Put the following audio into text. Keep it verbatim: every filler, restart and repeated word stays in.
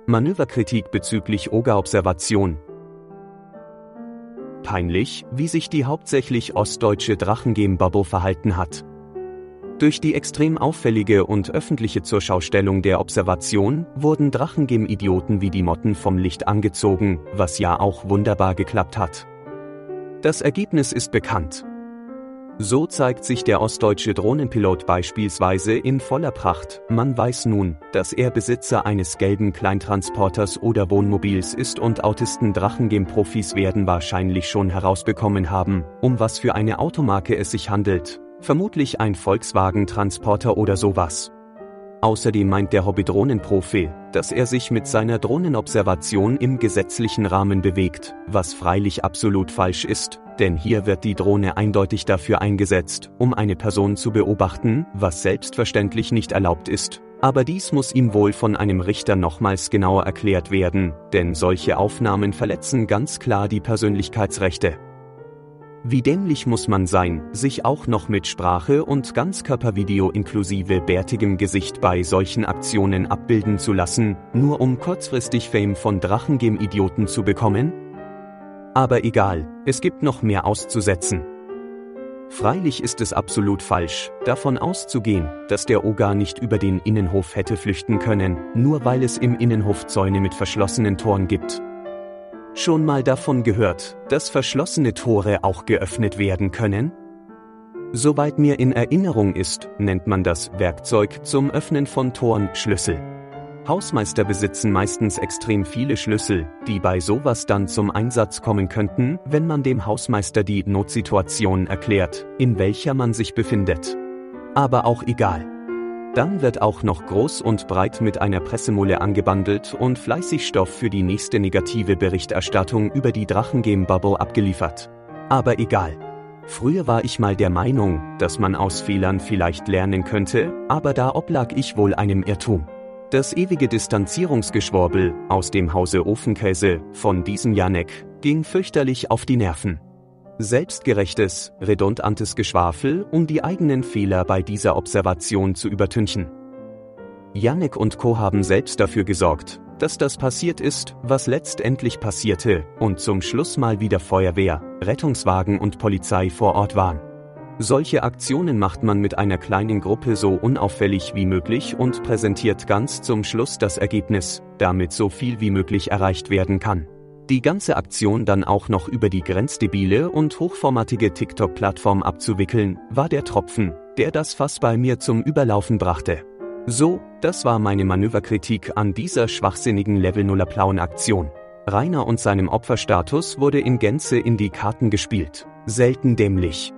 Manöverkritik bezüglich Oga-Observation. Peinlich, wie sich die hauptsächlich ostdeutsche Drachengame-Bubble verhalten hat. Durch die extrem auffällige und öffentliche Zurschaustellung der Observation wurden Drachengame-Idioten wie die Motten vom Licht angezogen, was ja auch wunderbar geklappt hat. Das Ergebnis ist bekannt. So zeigt sich der ostdeutsche Drohnenpilot beispielsweise in voller Pracht. Man weiß nun, dass er Besitzer eines gelben Kleintransporters oder Wohnmobils ist, und Autisten Drachengame-Profis werden wahrscheinlich schon herausbekommen haben, um was für eine Automarke es sich handelt. Vermutlich ein Volkswagen-Transporter oder sowas. Außerdem meint der Hobby-Drohnenprofi, dass er sich mit seiner Drohnenobservation im gesetzlichen Rahmen bewegt, was freilich absolut falsch ist, denn hier wird die Drohne eindeutig dafür eingesetzt, um eine Person zu beobachten, was selbstverständlich nicht erlaubt ist. Aber dies muss ihm wohl von einem Richter nochmals genauer erklärt werden, denn solche Aufnahmen verletzen ganz klar die Persönlichkeitsrechte. Wie dämlich muss man sein, sich auch noch mit Sprache und Ganzkörpervideo inklusive bärtigem Gesicht bei solchen Aktionen abbilden zu lassen, nur um kurzfristig Fame von Drachengame-Idioten zu bekommen? Aber egal, es gibt noch mehr auszusetzen. Freilich ist es absolut falsch, davon auszugehen, dass der Oga nicht über den Innenhof hätte flüchten können, nur weil es im Innenhof Zäune mit verschlossenen Toren gibt. Schon mal davon gehört, dass verschlossene Tore auch geöffnet werden können? Soweit mir in Erinnerung ist, nennt man das Werkzeug zum Öffnen von Toren Schlüssel. Hausmeister besitzen meistens extrem viele Schlüssel, die bei sowas dann zum Einsatz kommen könnten, wenn man dem Hausmeister die Notsituation erklärt, in welcher man sich befindet. Aber auch egal. Dann wird auch noch groß und breit mit einer Pressemulle angebandelt und fleißig Stoff für die nächste negative Berichterstattung über die Drachengame-Bubble abgeliefert. Aber egal. Früher war ich mal der Meinung, dass man aus Fehlern vielleicht lernen könnte, aber da oblag ich wohl einem Irrtum. Das ewige Distanzierungsgeschwurbel aus dem Hause Ofenkäse von diesem Janek ging fürchterlich auf die Nerven. Selbstgerechtes, redundantes Geschwafel, um die eigenen Fehler bei dieser Observation zu übertünchen. Janek und Co. haben selbst dafür gesorgt, dass das passiert ist, was letztendlich passierte, und zum Schluss mal wieder Feuerwehr, Rettungswagen und Polizei vor Ort waren. Solche Aktionen macht man mit einer kleinen Gruppe so unauffällig wie möglich und präsentiert ganz zum Schluss das Ergebnis, damit so viel wie möglich erreicht werden kann. Die ganze Aktion dann auch noch über die grenzdebile und hochformatige TikTok-Plattform abzuwickeln, war der Tropfen, der das Fass bei mir zum Überlaufen brachte. So, das war meine Manöverkritik an dieser schwachsinnigen Level-Nuller-Plauen-Aktion. Rainer und seinem Opferstatus wurde in Gänze in die Karten gespielt. Selten dämlich.